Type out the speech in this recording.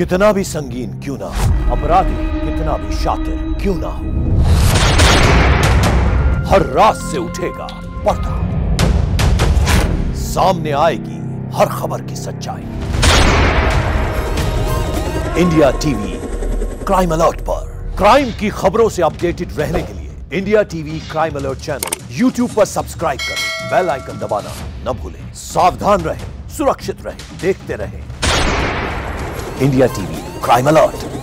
कितना भी संगीन क्यों ना हो, अपराधी कितना भी शातिर क्यों ना हो, हर रात से उठेगा पर्दा, सामने आएगी हर खबर की सच्चाई। इंडिया टीवी क्राइम अलर्ट पर क्राइम की खबरों से अपडेटेड रहने के लिए India TV crime alert channel YouTube पर सब्सक्राइब करें, बेल आइकन दबाना न भूलें। सावधान रहें, सुरक्षित रहें, देखते रहें इंडिया टीवी क्राइम अलर्ट।